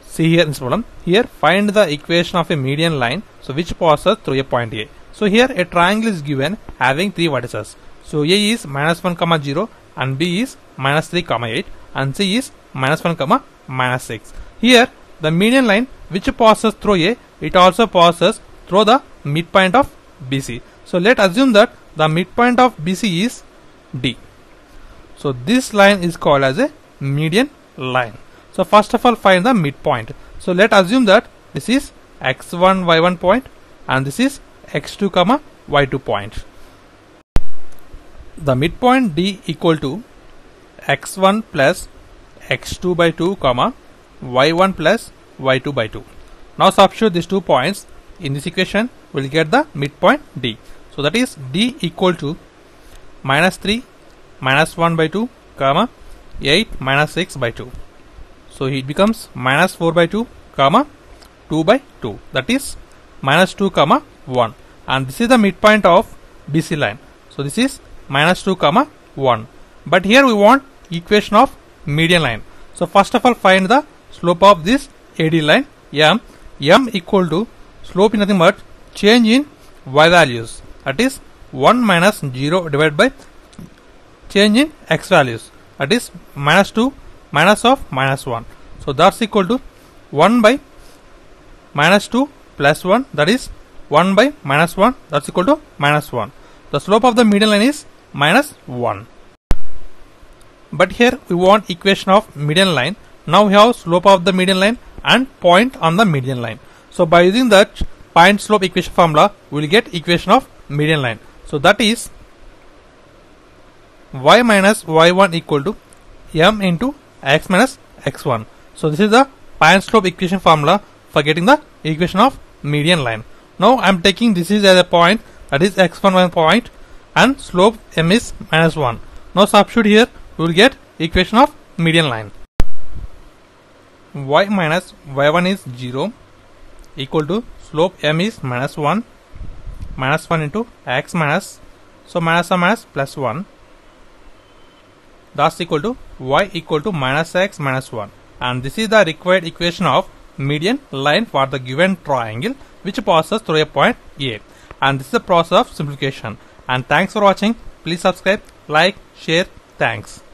See here in this problem, here find the equation of a median line, so which passes through a point A. So here a triangle is given having 3 vertices. So A is -1, 0 and B is -3, 8 and C is -1, -6. Here the median line which passes through A, it also passes through the midpoint of BC. So let's assume that the midpoint of BC is D. So this line is called as a median line. So first of all find the midpoint. So let's assume that this is x1 y1 point and this is x2 y2 point. The midpoint D equal to x1 plus x2 by 2 y1 plus y2 by 2. Now substitute these 2 points in this equation, we will get the midpoint D. So that is D equal to -3 -1 by 2 8 -6 by 2. So it becomes -4 by 2 2 by 2, that is -2 1, and this is the midpoint of BC line. So this is -2 1, but here we want equation of median line. So first of all find the slope of this AD line m equal to slope in nothing but change in y values, that is 1 minus 0 divided by change in x values, that is -2 minus of -1. So that's equal to 1 by -2 plus 1, that is 1 by -1, that's equal to -1. The slope of the median line is -1. But here we want equation of median line. Now we have slope of the median line and point on the median line. So by using that point slope equation formula, we will get equation of median line. So that is y minus y1 equal to m into x minus x1. So this is the point slope equation formula for getting the equation of median line. Now I am taking this is as a point, that is x1 point, and slope m is -1. Now substitute here, we will get equation of median line. Y minus y1 is 0 equal to slope m is -1 into x minus, so minus plus 1, that's equal to y equal to -x minus 1, and this is the required equation of median line for the given triangle which passes through a point A. And this is the process of simplification. And thanks for watching. Please subscribe, like, share. Thanks.